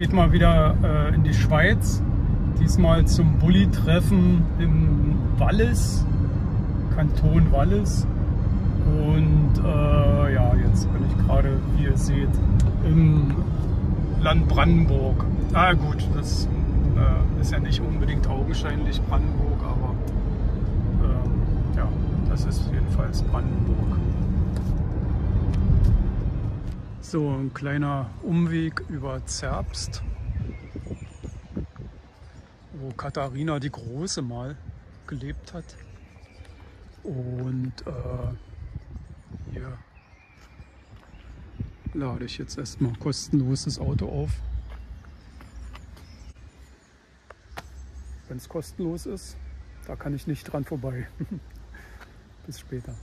Geht mal wieder in die Schweiz, diesmal zum Bulli-Treffen im Wallis, Kanton Wallis. Und ja, jetzt bin ich gerade, wie ihr seht, im Land Brandenburg. Ah gut, das ist ja nicht unbedingt augenscheinlich Brandenburg, aber ja, das ist jedenfalls Brandenburg. So, ein kleiner Umweg über Zerbst, wo Katharina die Große mal gelebt hat. Und hier lade ich jetzt erstmal kostenlos das Auto auf. Wenn es kostenlos ist, da kann ich nicht dran vorbei. Bis später.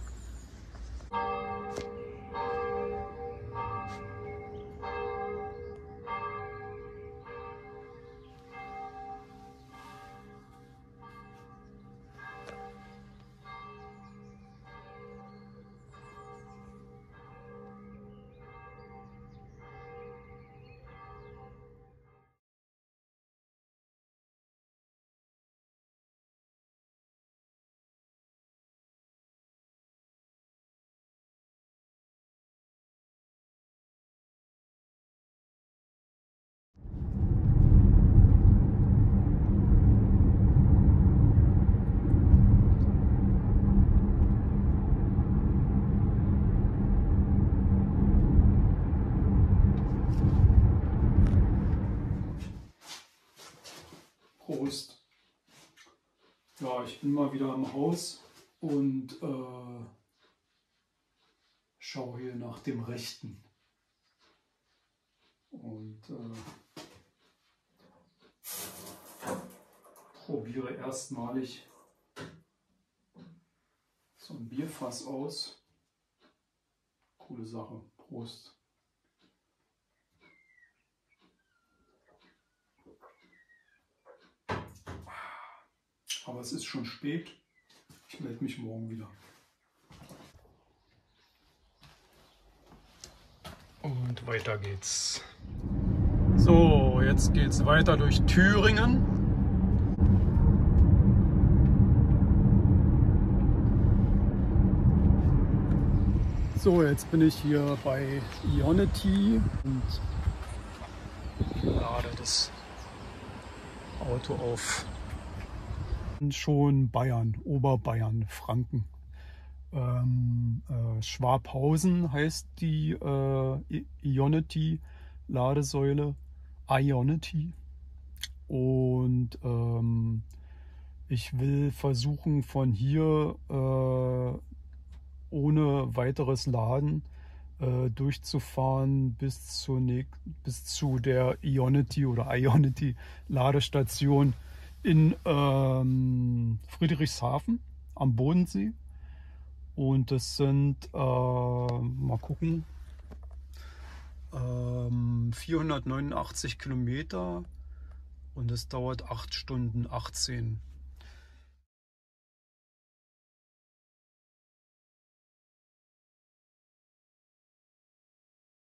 Prost. Ja, ich bin mal wieder im Haus und schaue hier nach dem Rechten. Und probiere erstmalig so ein Bierfass aus. Coole Sache. Prost. Aber es ist schon spät. Ich melde mich morgen wieder. Und weiter geht's. So, jetzt geht's weiter durch Thüringen. So, jetzt bin ich hier bei Ionity und lade das Auto auf. Schon Bayern, Oberbayern, Franken. Schwabhausen heißt die Ionity-Ladesäule, Ionity. Und ich will versuchen, von hier ohne weiteres Laden durchzufahren bis zu der Ionity oder Ionity Ladestation in Friedrichshafen am Bodensee. Und das sind, mal gucken, 489 Kilometer und es dauert 8 Stunden 18